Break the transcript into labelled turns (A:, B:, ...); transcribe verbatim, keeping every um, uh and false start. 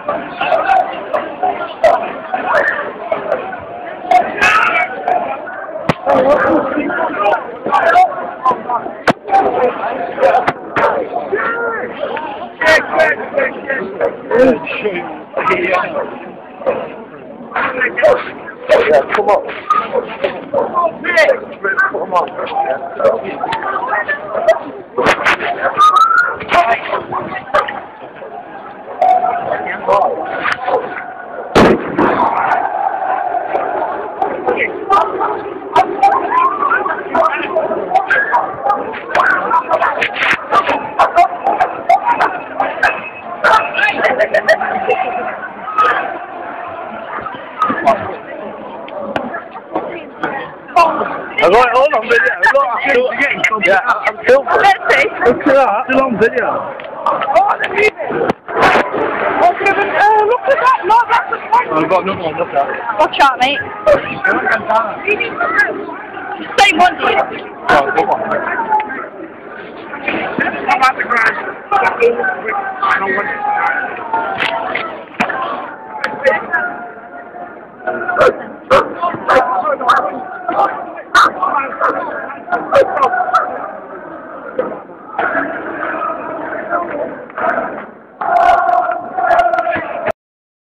A: Yeah, come on. Come on. I got it all on video. Look, I'm still, yeah, I'm still.
B: Let's see.
A: Look at that. Still on video.
B: What's given? Uh, look at that. No, that's the point.
A: I've got another one. Look at that.
B: Watch out, mate. Same one, do you?
A: Oh, come on. I'm at the garage. I don't want it.